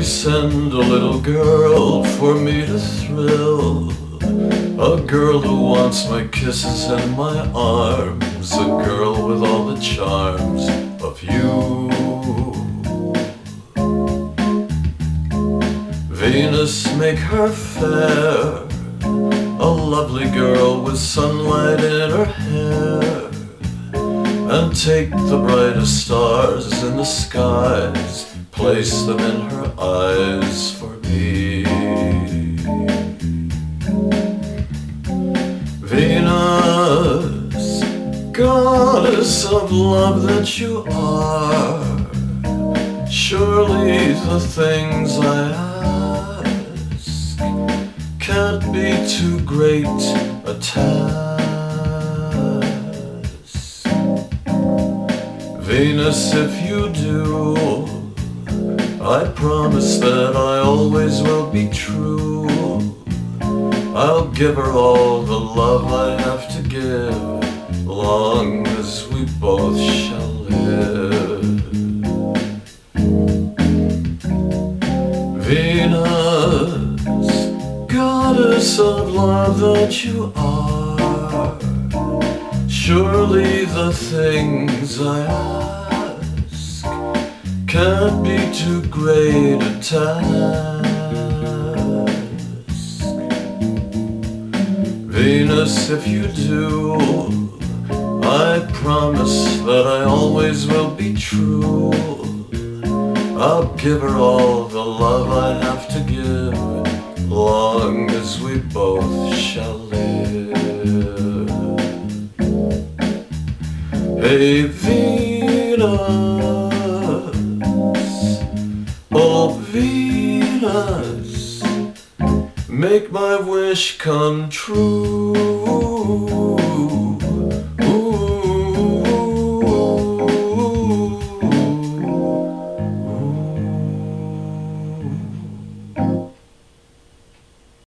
send a little girl for me to thrill. A girl who wants my kisses and my arms. A girl with all the charms of you. Venus, make her fair, a lovely girl with sunlight in her hair. And take the brightest stars in the skies, place them in her eyes for me. Venus, goddess of love that you are, surely the things I ask can't be too great a task. Venus, if you do, I promise that I always will be true. I'll give her all the love I have to give, long as we both shall live. Venus, goddess of love that you are, surely the things I ask can't be too great a task. Venus, if you do, I promise that I always will be true. I'll give her all the love I have to give, long as we both shall live. Hey Venus, oh Venus, make my wish come true.